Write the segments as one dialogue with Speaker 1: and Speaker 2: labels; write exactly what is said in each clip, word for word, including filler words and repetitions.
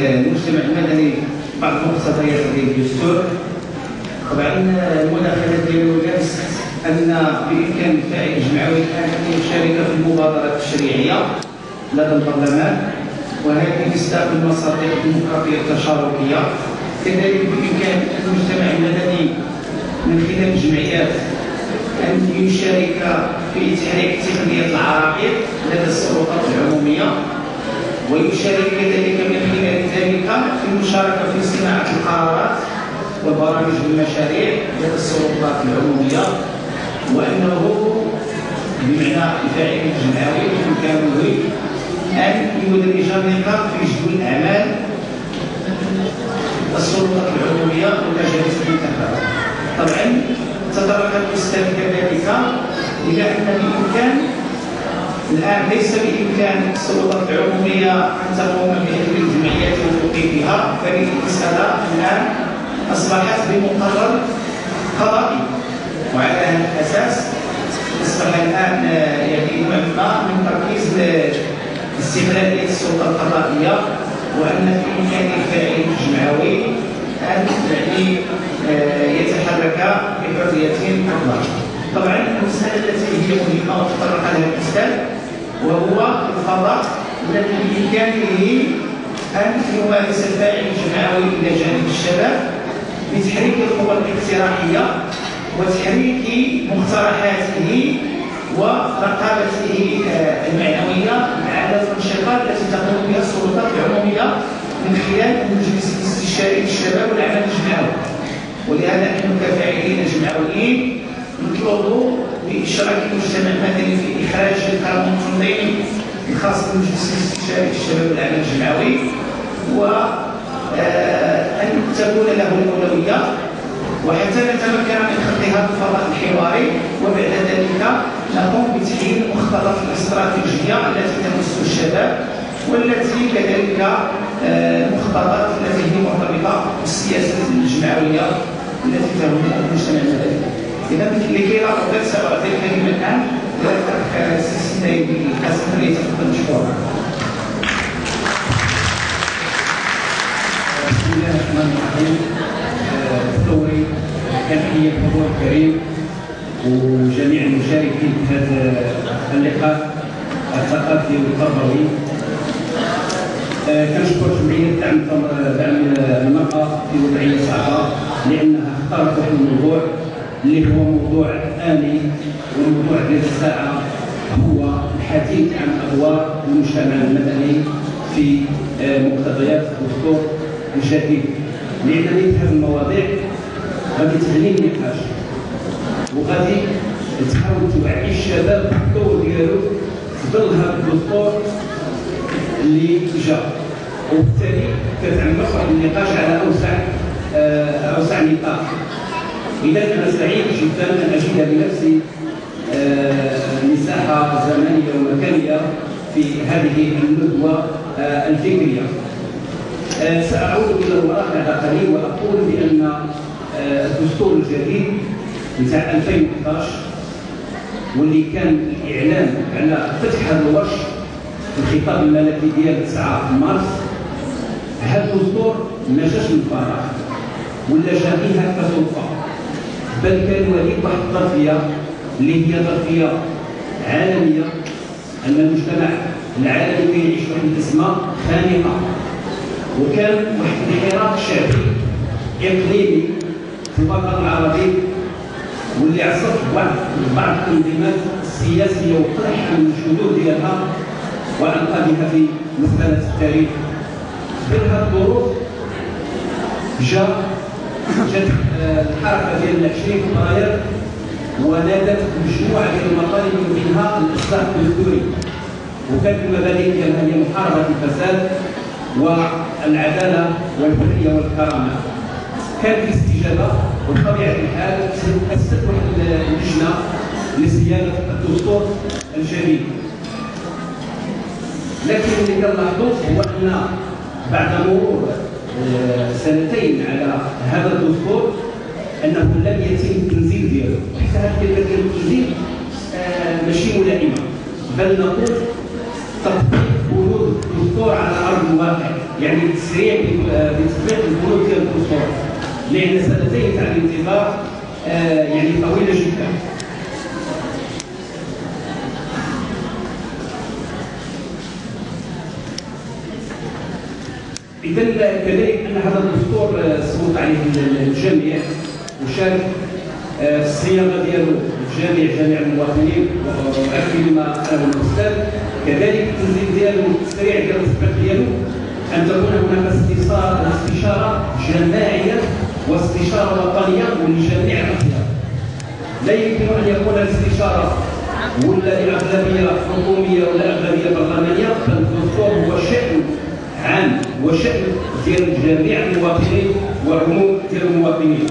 Speaker 1: المجتمع المدني بعض مقتضيات الدستور. طبعا المداخله ديالو كانت ان بامكان الفاعل الجمعوي الان ان يشارك في المبادرات التشريعيه لدى البرلمان، وهذه مصداق المصادر الديمقراطيه التشاركيه. كذلك بامكان المجتمع المدني من خلال الجمعيات ان يشارك في تحريك تقنيه العرائض لدى السلطات العموميه، ويشارك كذلك من خلال ذلك في المشاركه في صناعه القرارات وبرامج المشاريع لدى السلطات العموميه، وانه بمعنى الفاعل الجمعوي بامكانه ان يدرج النقاط في جدول الاعمال السلطات العموميه ومجالس الانتخابات. طبعا تطرق الاستاذ كذلك الى ان بامكان الان ليس بامكان السلطات العموميه ان تقوم بهذه الجمعيات وتوقيفها، فهذه المساله الان اصبحت بمقرر قضائي، وعلى هذا الاساس اصبح الان يعني نوع ما من تركيز استغلاليه السلطه القضائيه، وان في امكان الفاعل الجمعوي ان يعني يتحرك بحريه اكبر. طبعا المساله التي هي مهمه وتطرق لها الاستاذ وهو القضاء الذي بامكانه ان يمارس الفاعل الجمعوي الى جانب الشباب بتحريك القوى الاقتراحيه وتحريك مقترحاته ورقابته المعنويه على الانشطه التي تقوم بها السلطات العموميه من خلال المجلس الاستشاري للشباب والعمل الجمعوي. ولهذا نحن كفاعلين جمعويين نطلب باشراك المجتمع المدني في اخراج القانون التنظيمي الخاص بالمجلس الاستشاري للشباب والعمل الجمعوي، وأن تكون له الأولوية، وحتى نتمكن من خلق هذا الفضاء الحواري، وبعد ذلك نقوم بتحليل المخططات الاستراتيجية التي تمس الشباب، والتي كذلك المخططات التي هي مرتبطة بالسياسة الجمعوية التي تهم المجتمع المدني. إذا لكي لا أطيل سأعطي الكلمة الآن للأخ سيدي القاسم ليتفضل مشكورا.
Speaker 2: بسم الله الرحمن الرحيم. ثوري كنحيي الحضور الكريم وجميع المشاركين في هذا اللقاء الثقافي والتربوي. كنشكر جمعية دعم دعم المرأة في وضعية صعبة لأنها اختارت واحد الموضوع اللي هو موضوع آني، والموضوع ديال الساعة هو الحديث عن أدوار المجتمع المدني في مقتضيات الدستور الجديد. لأن هذه المواضيع غادي تغني النقاش وغادي تحاول توعي الشباب بالدور ديالو في ظل هذا الدستور اللي جا، وبالتالي كتعمق واحد النقاش على اوسع آه اوسع نطاق. اذا انا سعيد جدا ان اجد بنفسي آه مساحه زمنيه ومكانيه في هذه الندوه آه الفكريه. آه ساعود الى الوراء بعد قليل واقول بان آه الدستور الجديد نتاع ألفين وإحداش واللي كان الاعلان على فتح هذا الورش الخطاب الملكي ديال تسعة مارس، هذا الدستور ما جاش من فراغ ولا جا فيها كصدفه، بل كان وليد واحد الظرفيه اللي هي ظرفيه عالميه، ان المجتمع العالمي كيعيش واحد الازمه خانقه، وكان واحد الانحراف شعبي اقليمي في الوطن العربي واللي عصف بعض بعض الانظمات السياسيه وطرح من الجذور ديالها وأنقذها في مسألة التاريخ. بهذه الظروف جاء جات الحركة ديال عشرين فبراير ونادت مجموعة ديال المطالب منها الإصلاح الدستوري، وكانت المبادئ ديالها هي محاربة الفساد والعدالة والحرية والكرامة. كانت الاستجابة وبطبيعة الحال تأسست واحد اللجنة لصياغة الدستور الجديد. لكن اللي كنلاحظوا هو ان بعد مرور سنتين على هذا الدستور انه لم يتم التنزيل ديالو، وحتى هذه الكلمه ديال التنزيل ماشي ملائمه، بل نقول تطبيق بنود الدستور على ارض الواقع، يعني التسريع بتطبيق البنود ديال الدستور، لان سنتين تاع الانتظار آه يعني طويله جدا. إذا كذلك أن هذا الدستور صوت عليه الجميع وشارك في الصياغة ديالو الجميع جميع المواطنين، وأكد ما قاله الأستاذ. كذلك التنزيل ديالو التسريع ديال التطبيق ديالو أن تكون هناك استشارة استشارة جماعية واستشارة وطنية لجميع الأطياف. لا يمكن أن يكون الاستشارة ولا الأغلبية حكومية ولا أغلبية برلمانية، فالدستور هو شأن عام وشأن ديال جميع المواطنين وعموم ديال المواطنين.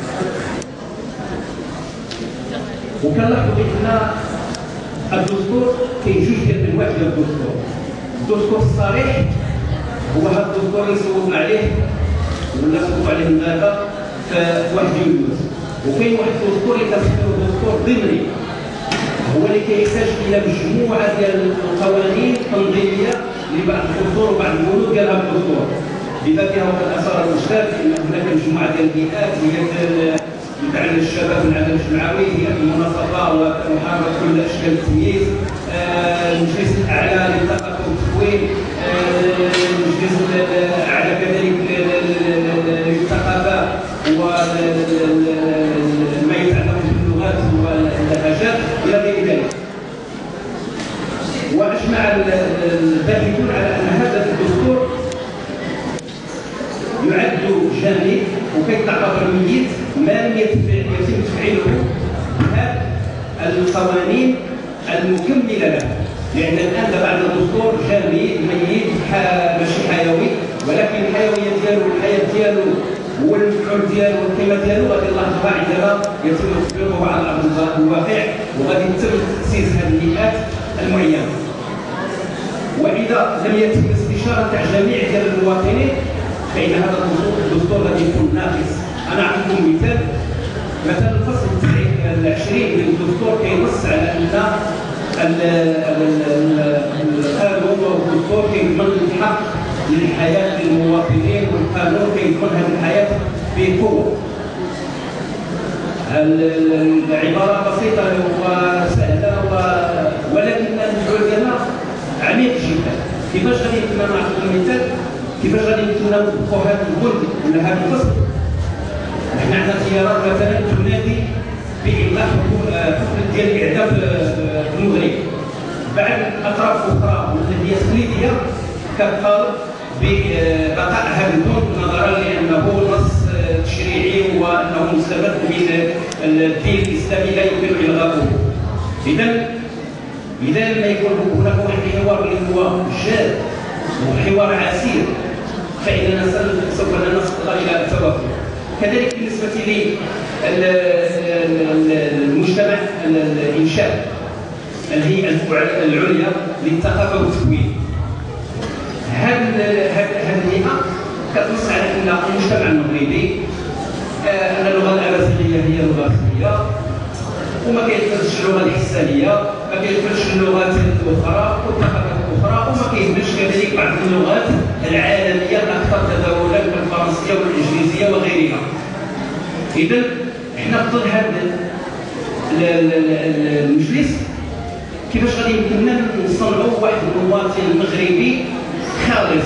Speaker 2: وكنلاحظوا بأن الدستور كاين جوج ديال الأنواع ديال الدستور. الدستور الصريح هو هذا الدستور اللي صوتنا عليه ولا صوتوا عليه دابا في واحد يونيو، وكاين واحد الدستور اللي كنسميوه دستور ضمني، هو اللي كيحتاج الى مجموعه ديال القوانين التنظيميه لبعض الدستور وبعض البنود ديال هذا الدستور. لذلك هو قد اثار الاستاذ ان هناك مجموعه ديال البيئات، هي تاع الشباب من العدل الجمعوي، هي المناصفه ومحاربه كل اشكال التمييز، المجلس الاعلى للثقافه والتكوين، المجلس الاعلى كذلك للثقافه وما يتعلق باللغات واللهجات الى غير ذلك. واجمع الباحثون على ان هذا الدستور يعد جامد وكيتعتبر ميت ما لم يتم تفعيله بهذه القوانين المكمله له، لان الان دابا عندنا دستور جامد ميت ماشي حيوي، ولكن الحيويه ديالو والحياه ديالو هو المفعول ديالو والقيمه ديالو غادي نلاحظوها عندما يتم تطبيقه على ارض الواقع، وغادي يتم تاسيس هذه الهيئات المعينه. واذا لم يتم الاستشاره تاع جميع ديال المواطنين فان هذا الدستور غادي يكون ناقص. انا اعطيكم مثال، مثلا الفصل العشرين من الدستور كينص على ان القانون والدستور كيضمن الحق للحياه للمواطنين، والقانون كيضمن هذه الحياه بقوه. العباره بسيطه وسهله ولكن المفعول ديالها عميق جدا. كيفاش غادي يمكن نعطيكم مثال كيفاش غادي يمكن نطبقوا هذا البند ولا هذا الفصل؟ احنا عندنا تيارات مثلا تنادي بإطلاق حكم ديال الإعدام في المغرب، بعد أطراف أخرى والتي هي تقليدية كتطالب ببقاء هذا البند نظرا لأنه نص تشريعي وأنه مستمد من الدين الإسلامي لا يمكن إلغاؤه. إذا إذا لم يكن هناك واحد الحوار اللي هو جاد وحوار عسير فإننا سوف لا نصل إلى التوافق. كذلك بالنسبة للمجتمع الإنشاء الهيئة العليا للثقافة والتكوين، هذه الهيئة كتنص على أن المجتمع المغربي أن اللغة الأمازيغية هي اللغة الرسمية، وما كيدخلش اللغة الحسانية، ما كيدخلش اللغات الأخرى والثقافات الأخرى، وما كيدخلش كذلك بعض اللغات العالمية الأكثر تداولا كالفرنسية والإنجليزية وغيرها. إذا حنا في ظل هذا المجلس كيفاش غادي يمكننا نصنعوا واحد المواطن مغربي خالص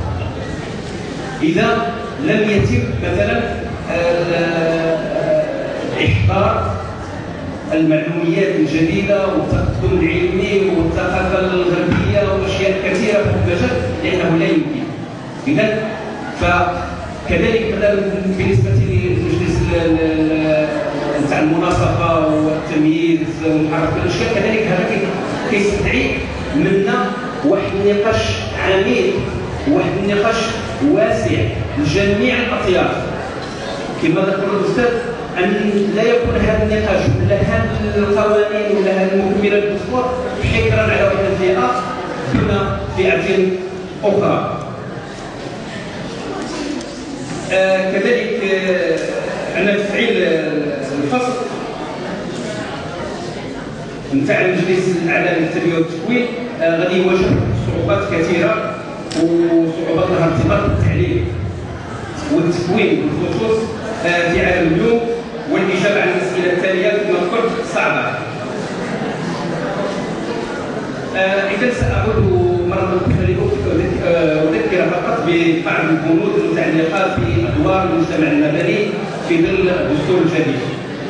Speaker 2: إذا لم يتم مثلا إحضار المعلوميات الجديدة والتقدم العلمي والثقافة الغربية وأشياء كثيرة في المجال، لأنه لا يمكن. إذا فكذلك مثلا بالنسبة للمجلس تاع المناصفة والتمييز ومحاربة الأشياء، كذلك هذا كيستدعي منا واحد النقاش عميق وواحد النقاش واسع لجميع الأطياف كما ذكر الأستاذ، أن لا يكون هذا النقاش ولا هذه القوانين ولا هذه المكملات للدستور حكرا على واحد الفئة دون فئة أخرى. آه كذلك آه أن تفعيل الفصل نتاع المجلس الأعلى للتربية والتكوين آه غادي يواجه صعوبات كثيرة، وصعوبات لها ارتباط بالتعليم والتكوين بالخصوص في عالم اليوم، والاجابه على الاسئله التاليه كما قلت صعبه. اذا ساعود مره اخرى اذكر فقط ببعض البنود المتعلقه بادوار المجتمع المدني في ظل الدستور الجديد.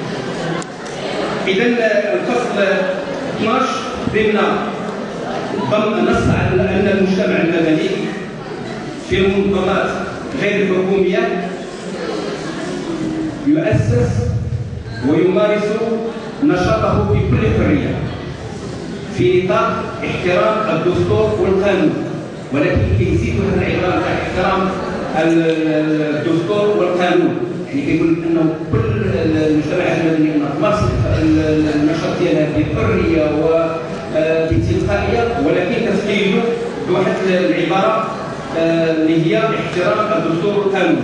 Speaker 2: اذا الفصل اثناش ضمن ضم نص على ان المجتمع المدني في المنظمات غير الحكوميه يؤسس ويمارس نشاطه بكل حريه في نطاق احترام الدستور والقانون، ولكن كيزيد هذه العباره تاع احترام الدستور والقانون، يعني كيقول انه كل المجتمعات المدنيه تمارس النشاط ديالها بحريه وبتلقائيه، ولكن كتقيد بواحد العباره اللي هي احترام الدستور والقانون.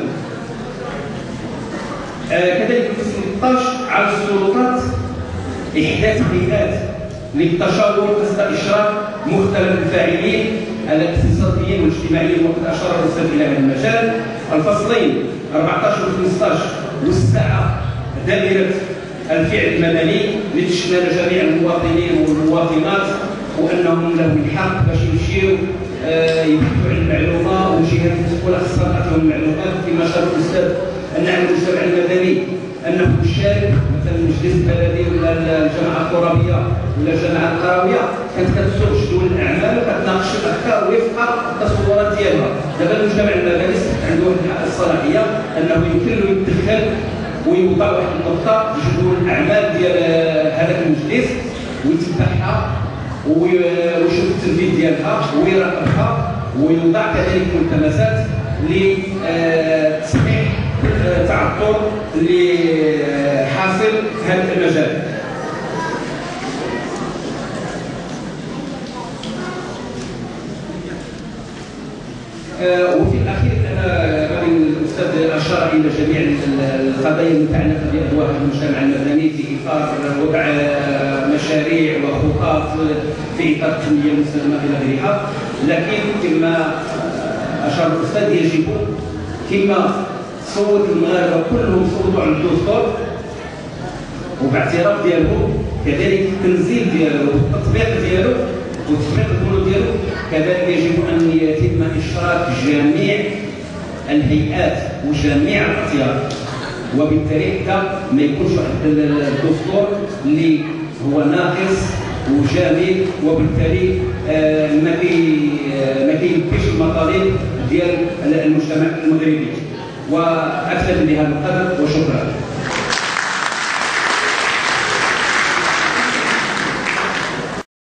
Speaker 2: كذلك القسم ستة عشر على السلطات احداث هيئات للتشاور قصد اشراك مختلف الفاعلين الاقتصاديين والاجتماعيين، وقد اشار الاستاذ الى هذا المجال. الفصلين أربعة عشر و خمسة عشر وسع دائره الفعل المدني لتشمل جميع المواطنين والمواطنات، وانهم لهم الحق باش يمشيو يبحثوا عن المعلومه والجهات المسؤوله خصها تعطيهم المعلومات. كما شار الاستاذ ان المجتمع المدني انه يشارك مثلا المجلس البلدي ولا الجماعه الترابيه ولا الجماعه القرويه، كانت كتسوق جدول الاعمال وكتناقش الافكار وفق التصورات ديالها. دابا المجتمع المدني عنده الصلاحيه انه يمكن له يتدخل ويوضع واحد النقطه في جدول الاعمال ديال هذاك المجلس ويتبعها ويشوف التنفيذ ديالها ويراقبها، ويوضع كذلك ملتمسات لتصحيح التعثر اللي حاصل في هذا المجال. وفي الاخير انا الاستاذ اشار الى جميع القضايا المتعلقه بادوار المجتمع المدني في اطار وضع مشاريع وخطط في اطار التنميه المستدامه الى غيرها، لكن كما اشار الاستاذ يجب كما صوت المغاربه كلهم صوتوا على الدستور وباعتراف ديالهم، كذلك التنزيل ديالو والتطبيق ديالو وتطبيق البنود ديالو، كذلك يجب ان يتم اشراك جميع الهيئات وجميع الاطياف، وبالتالي حتى ما يكونش واحد الدستور اللي هو ناقص وجامد، وبالتالي آه ما كي آه ما كيلبيش المطالب ديال المجتمع المغربي. واكتفي بهذا القدر وشكرا.